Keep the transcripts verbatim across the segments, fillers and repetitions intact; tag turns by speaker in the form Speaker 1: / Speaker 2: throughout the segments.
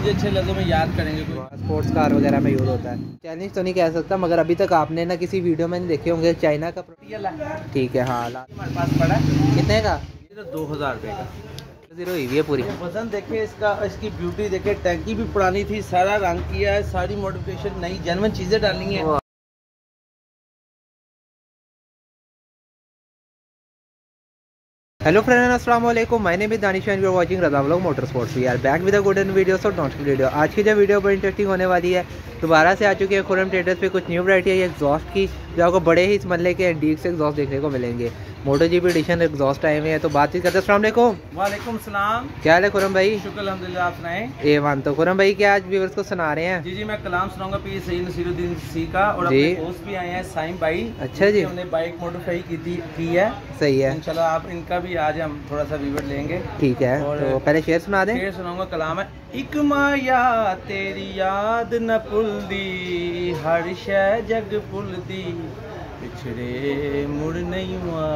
Speaker 1: मुझे अच्छे लफ्ज़ों में याद करेंगे।
Speaker 2: स्पोर्ट्स कार वगैरह में यूज़ होता है। चैलेंज तो नहीं कह सकता, मगर अभी तक आपने ना किसी वीडियो में नहीं देखे होंगे चाइना का। ठीक है, हाँ
Speaker 1: हमारे पास पड़ा है।
Speaker 2: कितने का?
Speaker 1: ये तो दो हज़ार रुपये का
Speaker 2: जीरो हुई है पूरी।
Speaker 1: वजन देखे इसका, इसकी ब्यूटी देखे, टैंकी भी पुरानी थी, सारा रंग किया है, सारी मॉडिफिकेशन नई जेन्युइन चीज़ें डाली हैं।
Speaker 2: हेलो फ्रेंड्स, अस्सलाम वालेकुम। My name is Danish and you are watching Raza vlog motor sports. We are back with a good and videos और नॉट वीडियो। आज की जो वीडियो बड़ी इंटरेस्टिंग होने वाली है, दोबारा से आ चुकी है खुरम ट्रेडर्स पे कुछ न्यू वैरायटी है एग्जॉस्ट की, जो आपको बड़े ही मल्ले के एंटीक से एग्जॉस्ट देखने को मिलेंगे। Moto GP edition exhaust time है, तो बातचीत करते हैं। अस्सलाम वालेकुम।
Speaker 1: वालेकुम सलाम।
Speaker 2: क्या हाल है खुरम भाई?
Speaker 1: शुक्र अल्हम्दुलिल्लाह, आप सुनाएं।
Speaker 2: ए वन तो खुरम भाई क्या आज व्यूअर्स को सुना रहे हैं?
Speaker 1: जी जी, मैं कलाम सुनाऊंगा पी सईद नसीरुद्दीन सी का, और अपने दोस्त भी आए हैं साइम भाई।
Speaker 2: अच्छा जी,
Speaker 1: हमने बाइक मॉडिफाई की थी की है।
Speaker 2: सही है,
Speaker 1: इंशाल्लाह आप इनका भी आज हम थोड़ा सा व्यूअर लेंगे।
Speaker 2: ठीक है, तो पहले शेयर सुना दें।
Speaker 1: शेयर सुनाऊंगा। कलाम है, इक माया तेरी याद न भुलदी, हर शय जग भुलदी, पिछड़े मुड़ नहीं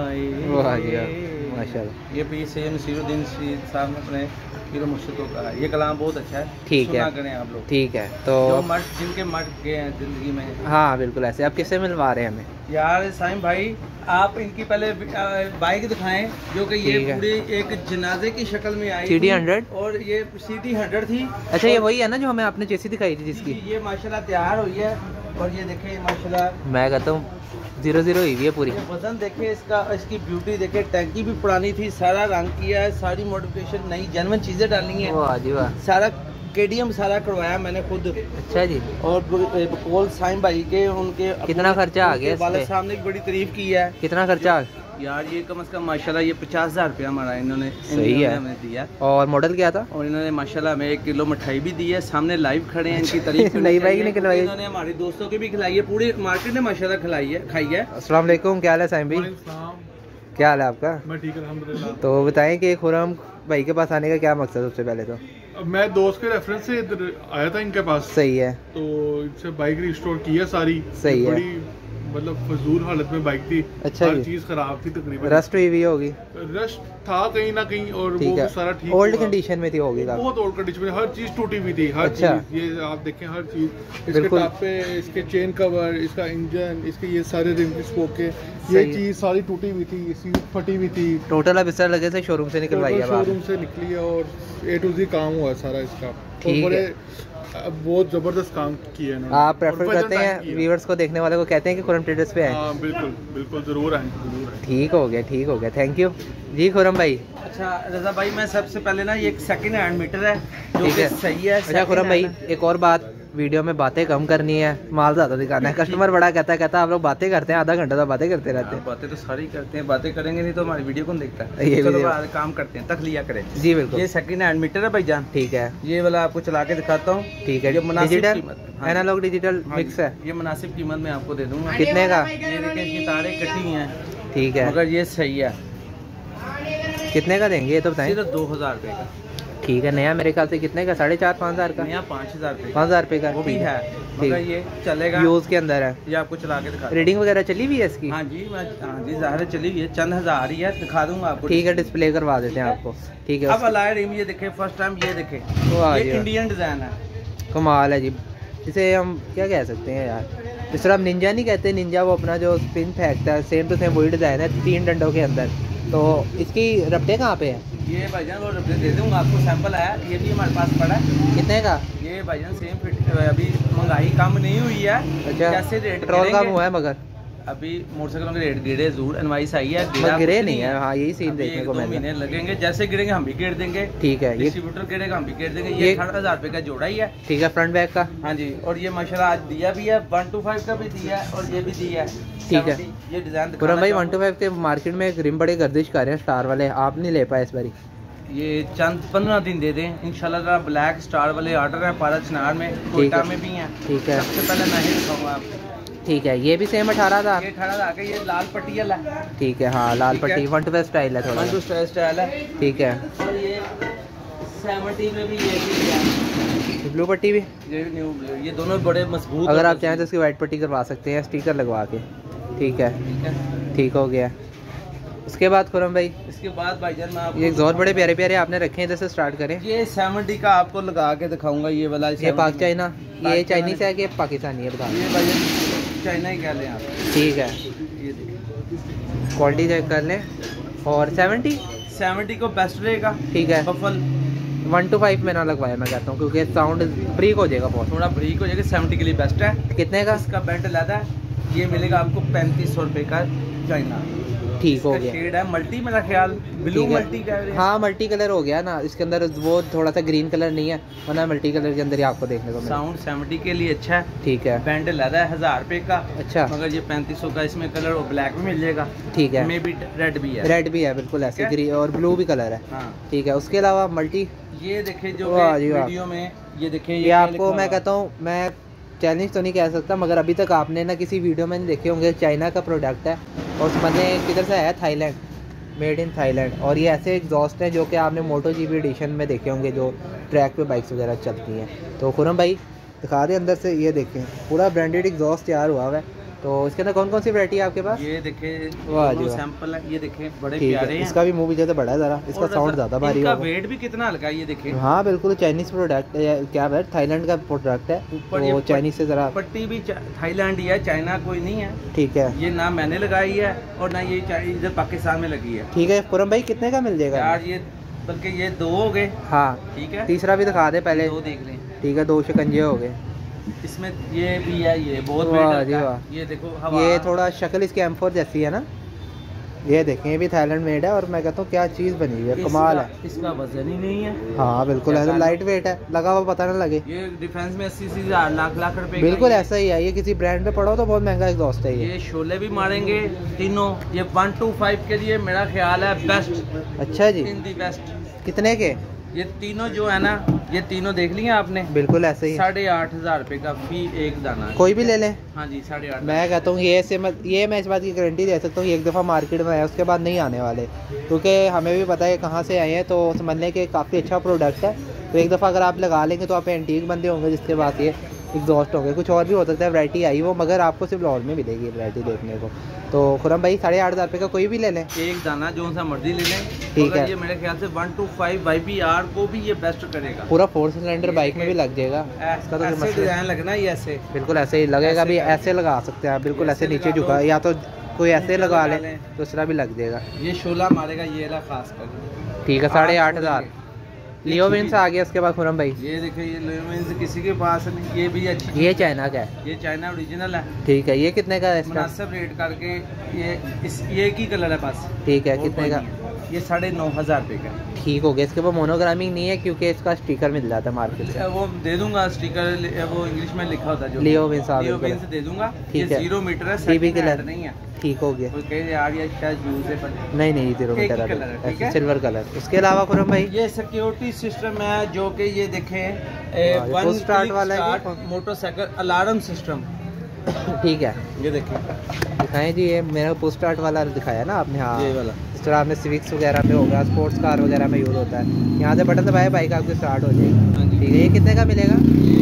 Speaker 1: आए।
Speaker 2: माशाल्लाह,
Speaker 1: ये पी सईद नसीरुद्दीन साहब ने अपने हीरो मुर्शिद को कहा। ये कलाम बहुत अच्छा है,
Speaker 2: ठीक है,
Speaker 1: करें आप लोग।
Speaker 2: ठीक है, तो
Speaker 1: जो मर्द जिनके मर्द गए हैं जिंदगी में।
Speaker 2: हाँ बिल्कुल ऐसे। आप किससे मिलवा रहे हैं हमें?
Speaker 1: यार साइम भाई, आप इनकी पहले बाइक दिखाएं, जो कि ये पूरी एक जनाजे की शक्ल में आई
Speaker 2: सीडी हंड्रेड,
Speaker 1: और ये सीडी हंड्रेड थी।
Speaker 2: अच्छा, ये वही है ना जो हमें आपने चेसी दिखाई थी जिसकी?
Speaker 1: ये माशाल्लाह तैयार हुई है, और ये देखे माशाल्लाह,
Speaker 2: मैं कहता हूँ जीरो जीरो हुई है पूरी।
Speaker 1: वजन देखे इसका, इसकी ब्यूटी देखे, टैंकी भी पुरानी थी, सारा रंग किया है, सारी मॉडिफिकेशन नई जेन्युइन चीजें डाली हैं।
Speaker 2: वाह जी वाह, सारा
Speaker 1: केडीएम सारा करवाया मैंने खुद।
Speaker 2: अच्छा जी। और
Speaker 1: बकौल साइम भाई के, उनके
Speaker 2: कितना खर्चा आ गया?
Speaker 1: वाले साहब ने बड़ी तारीफ की है।
Speaker 2: कितना खर्चा?
Speaker 1: यार ये कम से कम माशाल्लाह ये पचास हजार रुपया हमारा इन्होंने
Speaker 2: सही है
Speaker 1: हमें दिया।
Speaker 2: और मॉडल क्या था? और
Speaker 1: इन्होंने माशाल्लाह हमें एक किलो मिठाई भी दी है, सामने लाइव खड़े हैं, इनकी तारीफ
Speaker 2: नई बाइक निकलवाई,
Speaker 1: इन्होंने हमारे दोस्तों की भी खिलाई है, पूरी मार्केट ने माशाल्लाह खिलाई है, खाई है।
Speaker 2: अस्सलाम वालेकुम, क्या हाल है साइम भाई? क्या हाल है आपका?
Speaker 3: मैं ठीक है अल्हम्दुलिल्लाह।
Speaker 2: तो बताएं कि खुरम भाई के पास आने का क्या मकसद है? सबसे पहले तो
Speaker 3: मैं दोस्त के रेफरेंस से इधर आया था इनके पास।
Speaker 2: सही है,
Speaker 3: तो इनसे बाइक रिस्टोर की है सारी।
Speaker 2: सही है,
Speaker 3: बड़ी मतलब फजूल हालत में बाइक थी।
Speaker 2: अच्छा,
Speaker 3: हर चीज खराब थी तकरीबन,
Speaker 2: रस्ट हुई हुई होगी।
Speaker 3: रस्ट था कहीं ना कहीं, और वो भी सारा ठीक,
Speaker 2: ओल्ड कंडीशन में थी होगी,
Speaker 3: बहुत ओल्ड कंडीशन में, हर चीज टूटी हुई थी, हर
Speaker 2: अच्छा।
Speaker 3: चीज ये आप देखें, हर चीज, इसके टॉप पे, इसके चेन कवर, इसका इंजन, इसके ये सारे रिम के स्पोके, ये चीज सारी टूटी हुई थी, सीट फटी हुई थी।
Speaker 2: टोटल अब इस तरह लगे से शोरूम से निकलवाई है,
Speaker 3: शोरूम से निकली है, और ए टू जी काम हुआ है सारा इसका।
Speaker 2: ठीक है,
Speaker 3: बहुत जबरदस्त काम किया है।
Speaker 2: आप प्रेफर करते हैं व्यूअर्स को, देखने वाले को कहते हैं कि खुरम ट्रेडर्स पे आए?
Speaker 3: हाँ बिल्कुल बिल्कुल, जरूर आए, जरूर आए।
Speaker 2: ठीक हो गया, ठीक हो गया, थैंक यू जी खुरम भाई।
Speaker 1: अच्छा रजा भाई, मैं सबसे पहले ना ये एक सेकंड हैंड मीटर है जो कि सही है।
Speaker 2: अच्छा खुरम भाई, एक और बात, वीडियो में बातें कम करनी है, माल ज़्यादा दिखाना है। कस्टमर बड़ा कहता है कहता है आप लोग बातें करते हैं, आधा घंटा तो बातें करते रहते हैं।
Speaker 1: बातें तो सारी करते हैं, बातें करेंगे नहीं तो हमारी वीडियो कौन देखता है?
Speaker 2: ये
Speaker 1: चलो काम करते हैं, तखलिया करें।
Speaker 2: जी बिल्कुल।
Speaker 1: ये सेकंड हैंड मीटर है भाईजान, ठीक है, ये वाला आपको चला के दिखाता हूँ। ठीक है, ये डिजिटल एनालॉग डिजिटल मिक्स है, ये मुनासिब कीमत में आपको दे दूंगा।
Speaker 2: कितने का?
Speaker 1: ये देखिए, इसकी तारें कटी हैं,
Speaker 2: ठीक है,
Speaker 1: मगर ये सही है।
Speaker 2: कितने का देंगे ये तो बताएं?
Speaker 1: सिर्फ दो हजार रुपये का।
Speaker 2: ठीक है, नया मेरे ख्याल से कितने का? साढ़े चार पाँच हजार का?
Speaker 1: नया पाँच हजार रुपये,
Speaker 2: पाँच हजार रुपये का
Speaker 1: वो भी है, मगर ये चलेगा,
Speaker 2: यूज के अंदर है।
Speaker 1: ये आपको चला के दिखा,
Speaker 2: रीडिंग वगैरह चली हुई है इसकी?
Speaker 1: हाँ जी, मैं हाँ जी ज़ाहिर चली हुई है, चंद हजार ही है, दिखा दूंगा आपको।
Speaker 2: ठीक है, डिस्प्ले करवा देते हैं आपको। ठीक है,
Speaker 1: अब अलाय रिम ये देखे, फर्स्ट टाइम ये देखे, ये इंडियन डिजाइन है,
Speaker 2: कमाल है जी। इसे हम क्या कह सकते हैं यार, जिस तरह हम निंजा नहीं कहते, निंजा वो अपना जो स्पिन फेंकता है, सेम टू सेम वही डिज़ाइन है, तीन डंडों के अंदर। तो इसकी रपटे कहाँ पे है? ये भाईजान वो रपटे दे दूंगा आपको, सैंपल आया, ये भी हमारे पास पड़ा है। कितने का? ये भाईजान सेम फिट, अभी महंगाई कम नहीं हुई है। अच्छा, कैसे रेट? पेट्रोल कम हुआ है, मगर अभी मोटरसाइकिलों के रेट गिरे जरूर, एनवाइस आई है, गिरा गिरे नहीं है। हाँ, यही सीन देखने को मिला। महीने लगेंगे, जैसे गिरेंगे हम भी गिर देंगे। ठीक है, डिस्ट्रीब्यूटर गिरेगा हम भी गिर देंगे। ये अठारह हजार रुपये का जोड़ा ही है। ठीक है, फ्रंट बैक का? हाँ जी, और ये माशाल्लाह आज दिया भी है, वन टू फाइव का भी दिया है, और ये भी दिया है। ठीक है, ये डिजाइन पूरा भाई वन टू फाइव के मार्केट में एक रिम बड़े गर्दिश कर रहे हैं स्टार वाले, आप नहीं ले पाए इस बारी? ये चंद पंद्रह दिन दे दें इंशाल्लाह। ब्लैक स्टार वाले ऑर्डर है, पारा चनार में, कोयटा में भी हैं। ठीक है, सबसे पहले मैं ही दिखाऊंगा आपको। ठीक है, ये भी सेम अठारह था? ये अठारह था, ये लाल पट्टी वाला। ठीक है, हाँ लाल पट्टी, वन टू फाइव स्टाइल है, थोड़ा वन टू फाइव स्टाइल है। ठीक है, और ये सेवेंटी में भी ये भी है, ब्लू पट्टी भी, ये न्यू ब्लू, ये दोनों बड़े मजबूत। अगर आप चाहें तो इसकी वाइट पट्टी करवा सकते हैं स्टिकर लगवा के। ठीक है, ठीक हो गया। उसके बाद खुरम भाई,
Speaker 1: इसके बाद भाईजान मैं आपको
Speaker 2: ये एग्जॉस्ट बड़े प्यारे प्यारे आपने रखे हैं, इधर से स्टार्ट करें।
Speaker 1: ये सेवेंटी का आपको लगा के दिखाऊंगा, ये वाला
Speaker 2: ये पाक चाइना, ये चाइनीज है कि पाकिस्तानी है बता?
Speaker 1: ये भाईजान चाइना ही कह लें आप।
Speaker 2: ठीक है,
Speaker 1: ये देखिए
Speaker 2: क्वालिटी चेक कर लें। और सेवेंटी
Speaker 1: सेवेंटी को बेस्ट रहेगा।
Speaker 2: ठीक है,
Speaker 1: बफल
Speaker 2: वन टू फाइव में ना लगवाया मैं कहता हूँ, क्योंकि साउंड ब्रेक हो जाएगा बहुत,
Speaker 1: थोड़ा ब्रेक हो जाएगा। सेवेंटी के लिए बेस्ट है।
Speaker 2: कितने का?
Speaker 1: इसका बेल्ट लादा है, ये मिलेगा आपको पैंतीस सौ रुपये का चाइना।
Speaker 2: ठीक हो गया।
Speaker 1: शेड है मल्टी, मेरा ख्याल ब्लू मल्टी का है।
Speaker 2: हाँ मल्टी कलर हो गया ना, इसके अंदर वो थोड़ा सा ग्रीन कलर नहीं है, वरना मल्टी कलर के अंदर ही आपको देखने को मिलेगा।
Speaker 1: साउंड सेवेंटी के लिए अच्छा है।
Speaker 2: ठीक है,
Speaker 1: बैंड लादा है हजार रुपए का।
Speaker 2: अच्छा,
Speaker 1: मगर ये पैंतीस सौ का इसमें कलर और ब्लैक में मिल जाएगा।
Speaker 2: ठीक है,
Speaker 1: मे भी रेड भी है।
Speaker 2: रेड भी है बिल्कुल ऐसे, ग्रीन और ब्लू भी कलर है।
Speaker 1: हाँ
Speaker 2: ठीक है, उसके अलावा मल्टी
Speaker 1: ये देखे जो
Speaker 2: वाह जी वाह।
Speaker 1: वीडियो में ये देखे,
Speaker 2: ये आपको मैं कहता हूँ, मैं चैलेंज तो नहीं कह सकता, मगर अभी तक आपने ना किसी वीडियो में नहीं देखे होंगे। चाइना का प्रोडक्ट है और मैंने किधर से आया, थाईलैंड, मेड इन थाईलैंड। और ये ऐसे एग्जॉस्ट हैं जो कि आपने मोटो जी बी एडिशन में देखे होंगे, जो ट्रैक पे बाइक्स वगैरह चलती हैं। तो खुरम भाई दिखा दें अंदर से, ये देखें पूरा ब्रांडेड एग्जॉस्ट तैयार हुआ है। तो इसके अंदर कौन कौन सी वैरायटी है आपके पास?
Speaker 1: ये देखें
Speaker 2: वाह जी वाह,
Speaker 1: सैंपल है, ये देखें बड़े
Speaker 2: ठीक
Speaker 1: प्यारे
Speaker 2: है।
Speaker 1: हैं।
Speaker 2: इसका भी मुंह भी ज़्यादा बड़ा है ज़रा, इसका साउंड ज़्यादा भारी
Speaker 1: होगा।
Speaker 2: होगा।
Speaker 1: वेट भी कितना हल्का है, ये देखें।
Speaker 2: हाँ बिल्कुल चाइनीज़ प्रोडक्ट है, क्या है, थाईलैंड का प्रोडक्ट है। तो चाइनीज़ से ज़रा
Speaker 1: पट्टी भी थाईलैंड ही है, चाइना कोई नहीं है।
Speaker 2: ठीक है,
Speaker 1: ये ना मैंने लगाई है और ना ये इधर पाकिस्तान में लगी है।
Speaker 2: ठीक है। खुरम भाई कितने का मिल जाएगा
Speaker 1: यार? ये बल्कि ये दो हो गए।
Speaker 2: हाँ
Speaker 1: ठीक है,
Speaker 2: तीसरा भी दिखा दे पहले।
Speaker 1: दो देख लें।
Speaker 2: ठीक है, दो शिकंजे हो गए
Speaker 1: इसमें। ये भी है, ये बहुत
Speaker 2: वाह
Speaker 1: बेटर
Speaker 2: जी
Speaker 1: है।
Speaker 2: वाह।
Speaker 1: ये देखो हवा,
Speaker 2: ये थोड़ा शक्ल इसकी एम फोर जैसी है ना। ये देखें, ये भी थाईलैंड मेड है और मैं कहता हूँ क्या चीज़ बनी हुई है, कमाल है।
Speaker 1: इसका वजन ही नहीं है।
Speaker 2: हाँ बिल्कुल ऐसा लाइट वेट है, लगा हुआ पता ना लगे।
Speaker 1: ये डिफेंस में अस्सी अस्सी हजार लाख लाख रुपए का
Speaker 2: बिल्कुल
Speaker 1: ये-
Speaker 2: ऐसा ही है, ये किसी ब्रांड पे पड़ो तो बहुत महंगा एग्जॉस्ट है ये।
Speaker 1: ये शोले भी मारेंगे तीनों। ये वन टू फाइव के लिए मेरा ख्याल है बेस्ट,
Speaker 2: अच्छा जी,
Speaker 1: इन दी बेस्ट।
Speaker 2: कितने के?
Speaker 1: ये तीनों जो है ना, ये तीनों देख लिए आपने,
Speaker 2: बिल्कुल ऐसे ही,
Speaker 1: साढ़े आठ हजार रुपए का फी एक दाना है।
Speaker 2: कोई भी ले लें।
Speaker 1: हाँ जी, साढ़े आठ।
Speaker 2: मैं कहता हूँ ये से मत, ये मैं इस बात की गारंटी दे सकता हूँ, एक दफ़ा मार्केट में आया उसके बाद नहीं आने वाले, क्योंकि हमें भी पता है कहाँ से आए हैं। तो समझ लें कि काफ़ी अच्छा प्रोडक्ट है। तो एक दफ़ा अगर आप लगा लेंगे तो आप एंटीक बंदे होंगे जिसके पास ये एग्जॉस्ट होंगे। कुछ और भी हो सकता है वैरायटी आई वो, मगर आपको सिर्फ लाहौर में मिलेगी वैरायटी देखने को। तो खुरम भाई साढ़े आठ हज़ार रुपये का कोई भी ले लें,
Speaker 1: एक दाना जो सा मर्जी ले लें।
Speaker 2: ठीक
Speaker 1: मगर
Speaker 2: है।
Speaker 1: ये मेरे ख्याल से one two five Y B R को भी ये बेस्ट करेगा।
Speaker 2: पूरा फोर सिलेंडर बाइक में भी लग जाएगा। इसका तो कोई
Speaker 1: ऐसे
Speaker 2: मसला
Speaker 1: डिजाइन लगना ही ऐसे,
Speaker 2: बिल्कुल ऐसे ही लगेगा
Speaker 1: ऐसे
Speaker 2: भी,
Speaker 1: लगा-
Speaker 2: ऐसे लगा सकते हैं आप, बिल्कुल
Speaker 1: ऐसे
Speaker 2: ऐसे नीचे
Speaker 1: लगा
Speaker 2: झुका,
Speaker 1: लो।
Speaker 2: या तो कोई ऐसे
Speaker 1: नीचे
Speaker 2: लगा
Speaker 1: लगा
Speaker 2: ले
Speaker 1: लें।
Speaker 2: दूसरा भी लग जाएगा।
Speaker 1: ये शोला मारेगा ये रहा खास कर।
Speaker 2: ठीक है, साढ़े आठ हज़ार।
Speaker 1: ये
Speaker 2: लियो विंस
Speaker 1: चीज़-
Speaker 2: आ गया उसके बाद खुरम भाई,
Speaker 1: ये देखिए, ये लियोविंस किसी के पास नहीं, ये भी अच्छी
Speaker 2: ये
Speaker 1: चीज़ है।
Speaker 2: चाइना का है।
Speaker 1: ये चाइना ओरिजिनल है।
Speaker 2: ठीक है, ये कितने का है इसका?
Speaker 1: मुनासिब रेट करके ये इस ये एक ही कलर है बस।
Speaker 2: ठीक है,
Speaker 1: और
Speaker 2: कितने
Speaker 1: कोई
Speaker 2: का?
Speaker 1: नहीं है। ये साढ़े नौ हजार रुपये का है।
Speaker 2: ठीक हो गया। इसके ऊपर मोनोग्रामिंग नहीं है क्योंकि इसका स्टिकर मिल जाता है मार्केट से।
Speaker 1: वो दे दूंगा स्टिकर, वो इंग्लिश में लिखा होता है जो
Speaker 2: लियो विंस आ
Speaker 1: लियो
Speaker 2: गया।
Speaker 1: विंस दे दूंगा।
Speaker 2: ठीक
Speaker 1: ये
Speaker 2: है।
Speaker 1: जीरो मीटर है,
Speaker 2: टीवी
Speaker 1: second
Speaker 2: कलर
Speaker 1: hand नहीं है।
Speaker 2: ठीक हो गया।
Speaker 1: कोई कहे यार ये शायद यूज है, पर
Speaker 2: नहीं नहीं, जीरो
Speaker 1: एक ही
Speaker 2: मीटर
Speaker 1: कलर है, ठीक
Speaker 2: है,
Speaker 1: है।
Speaker 2: Silver colour. उसके अलावा खुरम भाई
Speaker 1: ये सिक्योरिटी सिस्टम है जो कि ये देखें,
Speaker 2: वाह, ये full start वाला है कि कौन-
Speaker 1: मोटरसाइकिल अलार्म सिस्टम।
Speaker 2: ठीक है,
Speaker 1: ये देखें,
Speaker 2: दिखाएं जी। ये मेरा पोस्ट स्टार्ट वाला दिखाया ना आपने। हाँ,
Speaker 1: ये वाला
Speaker 2: इस तरह आपने सिविक्स वगैरह में होगा, स्पोर्ट्स कार वगैरह में यूज़ होता है। यहाँ से बटन दबाए बाइक आपकी स्टार्ट हो जाएगी।
Speaker 1: हाँ जी।
Speaker 2: ठीक है, ये कितने का मिलेगा?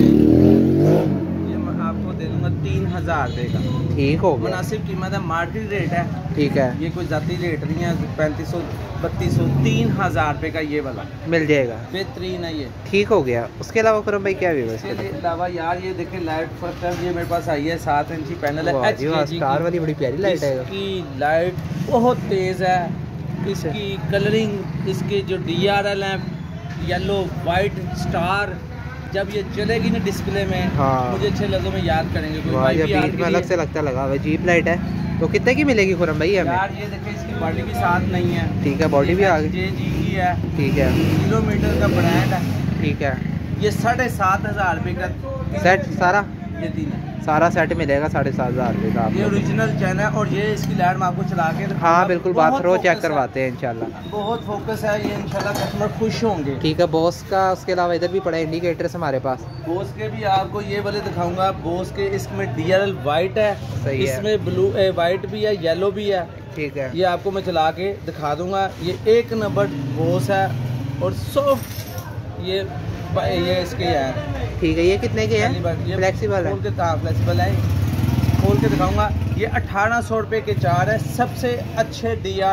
Speaker 1: ये मैं आपको दे दूंगा तीन हजार देगा।
Speaker 2: ठीक हो गया,
Speaker 1: मुनासिब कीमत है, मार्केट रेट है।
Speaker 2: ठीक है,
Speaker 1: ये कोई जाती रेट नहीं है, पैंतीस सौ बत्तीस सौ तीन हजार रुपये का ये वाला
Speaker 2: मिल जाएगा।
Speaker 1: बेहतरीन है ये।
Speaker 2: ठीक हो गया। उसके अलावा खुरम भाई क्या भी है
Speaker 1: इसके
Speaker 2: इसके?
Speaker 1: अलावा यार ये देखें, लाइट फर्स्ट टाइम ये मेरे पास आई है, सात इंची पैनल है,
Speaker 2: वाह
Speaker 1: एच
Speaker 2: जी वाह,
Speaker 1: के जी
Speaker 2: स्टार
Speaker 1: की।
Speaker 2: वाली बड़ी प्यारी लाइट है।
Speaker 1: इसकी लाइट बहुत तेज़ है। इसकी कलरिंग, इसके जो डी आर एल है, येलो वाइट स्टार, जब ये चलेगी ना डिस्प्ले में,
Speaker 2: हाँ।
Speaker 1: मुझे अच्छे लफ्जों में याद करेंगे। कोई
Speaker 2: वाह,
Speaker 1: वाई
Speaker 2: ये
Speaker 1: बी आर
Speaker 2: बीच
Speaker 1: के
Speaker 2: में अलग
Speaker 1: लिए-
Speaker 2: से लगता लगा हुआ है। जीप लाइट है। तो कितने की मिलेगी खुरम भाई हमें?
Speaker 1: यार ये देखें, इसकी बॉडी भी साथ नहीं है।
Speaker 2: ठीक है, बॉडी भी आ गई।
Speaker 1: जे जी की है,
Speaker 2: ठीक है,
Speaker 1: किलोमीटर का ब्रांड है।
Speaker 2: ठीक है।
Speaker 1: ये साढ़े सात हजार रुपये का
Speaker 2: सेट सारा
Speaker 1: ये तीन है।
Speaker 2: सारा सेट मिलेगा साढ़े सात हज़ार रुपये का
Speaker 1: ये
Speaker 2: आपको।
Speaker 1: ओरिजिनल चैन है और ये इसकी लाइट मैं आपको चला के दिखाऊंगा।
Speaker 2: हाँ बिल्कुल, बात
Speaker 1: बहुत
Speaker 2: रो चेक
Speaker 1: focus है।
Speaker 2: करवाते हैं इंशाल्लाह।
Speaker 1: बहुत फोकस है ये, इंशाल्लाह कस्टमर खुश होंगे।
Speaker 2: ठीक है, बॉस का उसके अलावा इधर भी पड़ा है इंडिकेटर्स हमारे पास।
Speaker 1: बोस के भी आपको ये वाले दिखाऊंगा। बोस के इसमें डी आर एल वाइट है,
Speaker 2: सही है।
Speaker 1: इसमें ब्लू वाइट भी है, येलो भी है।
Speaker 2: ठीक है,
Speaker 1: ये आपको मैं चला के दिखा दूंगा। ये एक नंबर बोस है और सॉफ्ट ये ये इसके है।
Speaker 2: ठीक है। ये कितने के
Speaker 1: पहली बार
Speaker 2: हैं?
Speaker 1: ये
Speaker 2: फ्लेक्सिबल है।
Speaker 1: खोल के हाँ फ्लेक्सिबल है, खोल के दिखाऊंगा। ये अठारह सौ रुपये के चार है, सबसे अच्छे डी आर एल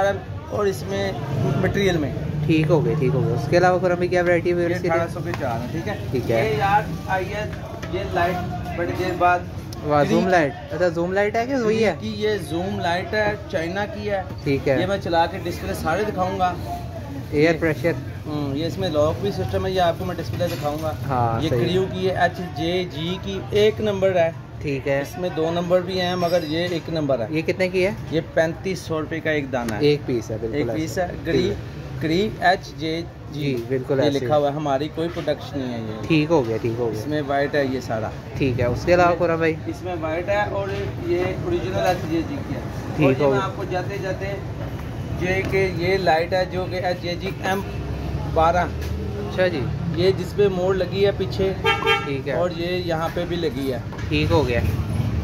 Speaker 1: और इसमें मटेरियल में।
Speaker 2: ठीक हो गया, ठीक हो गया। उसके अलावा फिर हमें क्या वैरायटी है?
Speaker 1: अठारह सौ के चार है। ठीक है,
Speaker 2: ठीक है।
Speaker 1: ये यार आई है ये लाइट बड़ी देर बाद।
Speaker 2: वाह, जूम लाइट। अच्छा, जूम लाइट है कि वही है?
Speaker 1: कि ये जूम लाइट है, चाइना की है।
Speaker 2: ठीक है,
Speaker 1: ये मैं चला के डिस्प्ले सारे दिखाऊंगा।
Speaker 2: एयर प्रेशर,
Speaker 1: ये इसमें लॉक भी सिस्टम है, ये आपको मैं डिस्प्ले दिखाऊंगा।
Speaker 2: हाँ,
Speaker 1: ये क्रियो की है, एच जे जी की, एक नंबर है।
Speaker 2: ठीक है,
Speaker 1: इसमें दो नंबर भी हैं मगर ये एक नंबर है।
Speaker 2: ये कितने की है?
Speaker 1: ये पैंतीस सौ रुपए का एक दाना है,
Speaker 2: एक पीस है। बिल्कुल
Speaker 1: एक पीस है। ग्री ग्री एच जे जी
Speaker 2: बिल्कुल
Speaker 1: ये लिखा हुआ है, हमारी कोई प्रोडक्ट नहीं है ये।
Speaker 2: ठीक हो गया, ठीक हो गया।
Speaker 1: इसमें वाइट है ये सारा।
Speaker 2: ठीक है, उसके अलावा खुरम भाई?
Speaker 1: इसमें वाइट है और ये ओरिजिनल एच जे जी की है।
Speaker 2: ठीक हो
Speaker 1: मैं
Speaker 2: गया।
Speaker 1: आपको जाते जाते ये के ये लाइट है जो कि एच जे जी एम बारह।
Speaker 2: अच्छा जी, ये
Speaker 1: जिस पे मोड़ लगी है पीछे।
Speaker 2: ठीक है,
Speaker 1: और ये यहाँ पे भी लगी है।
Speaker 2: ठीक हो गया।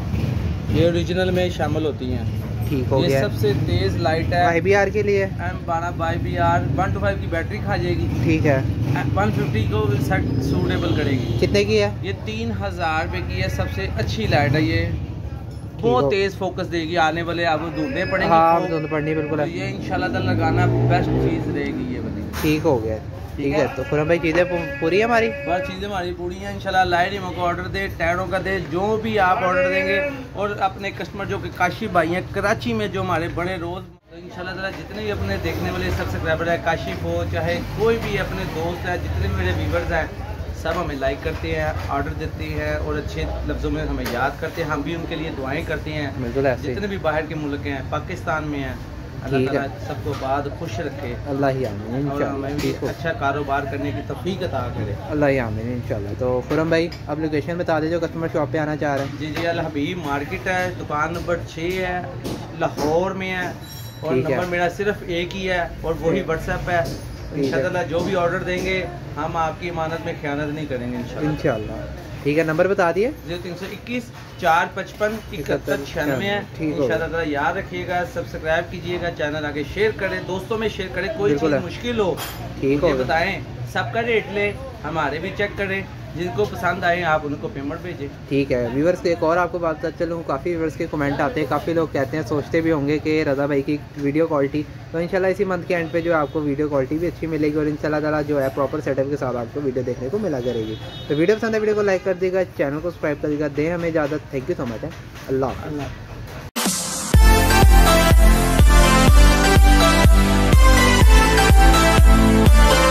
Speaker 1: ये ओरिजिनल में शामिल होती हैं।
Speaker 2: ठीक हो
Speaker 1: ये
Speaker 2: गया।
Speaker 1: सबसे तेज लाइट है
Speaker 2: वाई बी आर के लिए।
Speaker 1: एम बारह by B R one two five की बैटरी खा जाएगी।
Speaker 2: ठीक है,
Speaker 1: वन फिफ्टी को सूटेबल करेगी।
Speaker 2: कितने की है?
Speaker 1: ये तीन हजार रुपए की है, सबसे अच्छी लाइट है ये। बहुत तेज फोकस देगी, आने वाले आपको ढूंढने पड़ेंगे।
Speaker 2: हाँ, धुंध पड़नी बिल्कुल है।
Speaker 1: तो ये इंशाल्लाह ताला लगाना बेस्ट चीज रहेगी ये वाली।
Speaker 2: ठीक हो गया, ठीक है। तो खुरम भाई चीज़ें पूरी है हमारी?
Speaker 1: बस चीज़ें हमारी पूरी हैं इंशाल्लाह। लाइट रिमो को ऑर्डर दे, टैरो का दे, जो भी आप ऑर्डर देंगे। और अपने कस्टमर जो कि काशी भाई हैं कराची में, जो हमारे बड़े रोज़ तो इंशाल्लाह ताला जितने भी अपने देखने वाले सब्सक्राइबर है, काशिफ हो चाहे कोई भी अपने दोस्त है, जितने भी मेरे व्यूवर्स हैं, सब हमें लाइक करते हैं, ऑर्डर देते हैं और अच्छे लफ्ज़ों में हमें याद करते हैं। हम भी उनके लिए दुआएं करते हैं।
Speaker 2: बिल्कुल ऐसे।
Speaker 1: जितने भी बाहर के मुल्क हैं, पाकिस्तान में हैं, अल्लाह
Speaker 2: ठीक है।
Speaker 1: ताला सबको बाद खुश रखे।
Speaker 2: अल्लाह ही आमीन
Speaker 1: और
Speaker 2: इंशाल्लाह।
Speaker 1: हमें भी
Speaker 2: ठीक हो,
Speaker 1: अच्छा कारोबार करने की तौफीक अता करे।
Speaker 2: अल्लाह ही आमीन इंशाल्लाह। तो खुरम भाई अब लोकेशन बता दीजिए, कस्टमर शॉप पे आना चाह रहे हैं।
Speaker 1: जी जी, अल हबीब मार्केट है, दुकान नंबर छः है, लाहौर में है। और
Speaker 2: ठीक है।
Speaker 1: नंबर मेरा सिर्फ एक ही है और वही व्हाट्सएप है। इंशाल्लाह जो भी ऑर्डर देंगे हम आपकी इमानत में खयानत नहीं करेंगे इंशाल्लाह।
Speaker 2: इंशाल्लाह। ठीक है, नंबर बता दिए।
Speaker 1: जीरो तीन सौ इक्कीस चार पचपन इकहत्तर छियानवे है।
Speaker 2: ठीक हो।
Speaker 1: इंशाल्लाह ताला याद रखिएगा, सब्सक्राइब कीजिएगा, चैनल आगे शेयर करें, दोस्तों में शेयर करें। कोई
Speaker 2: बिल्कुल
Speaker 1: चीज़
Speaker 2: है।
Speaker 1: मुश्किल हो
Speaker 2: ठीक
Speaker 1: मुझे
Speaker 2: हो।
Speaker 1: बताएं, सबका रेट ले, हमारे भी चेक करें, जिनको पसंद आए आप उनको पेमेंट भेजें।
Speaker 2: ठीक है व्यूवर्स, एक और आपको बात बता चलूँ, काफ़ी व्यूवर्स के कमेंट आते हैं, काफ़ी लोग कहते हैं, सोचते भी होंगे कि रज़ा भाई की वीडियो क्वालिटी, तो इंशाल्लाह इसी मंथ के एंड पे जो है आपको वीडियो क्वालिटी भी अच्छी मिलेगी और इंशाल्लाह ताला जो है प्रॉपर सेटअप के साथ आपको वीडियो देखने को मिला करेगी। तो वीडियो पसंद है, वीडियो को लाइक कर दीजिएगा, चैनल को सब्सक्राइब कर दीजिएगा। दें हमें इजाज़त। थैंक यू सो मच है। अल्लाह
Speaker 1: अल्लाह।
Speaker 4: We'll be right back.